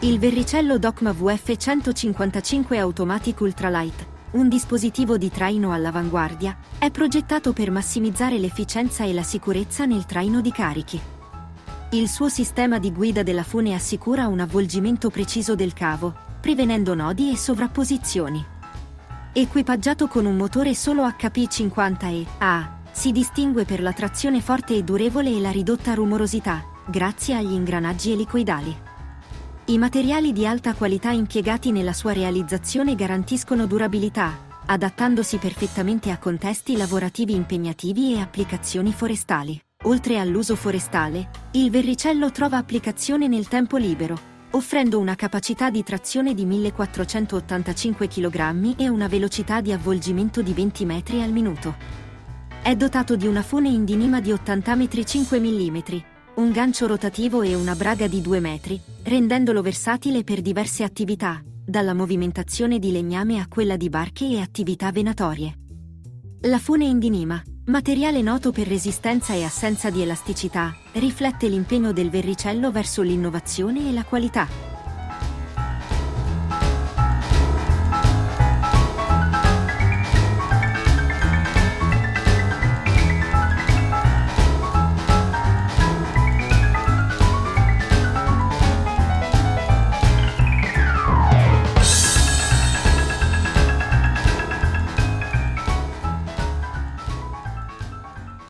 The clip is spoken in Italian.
Il Verricello Docma VF155 Automatic Ultralight, un dispositivo di traino all'avanguardia, è progettato per massimizzare l'efficienza e la sicurezza nel traino di carichi. Il suo sistema di guida della fune assicura un avvolgimento preciso del cavo, prevenendo nodi e sovrapposizioni. Equipaggiato con un motore solo HP50 A, si distingue per la trazione forte e durevole e la ridotta rumorosità, grazie agli ingranaggi elicoidali. I materiali di alta qualità impiegati nella sua realizzazione garantiscono durabilità, adattandosi perfettamente a contesti lavorativi impegnativi e applicazioni forestali. Oltre all'uso forestale, il Verricello trova applicazione nel tempo libero, offrendo una capacità di trazione di 1485 kg e una velocità di avvolgimento di 20 metri al minuto. È dotato di una fune in dinima di 80 metri 5 mm, un gancio rotativo e una braga di 2 metri, rendendolo versatile per diverse attività, dalla movimentazione di legname a quella di barche e attività venatorie. La fune in dinima, materiale noto per resistenza e assenza di elasticità, riflette l'impegno del Verricello verso l'innovazione e la qualità.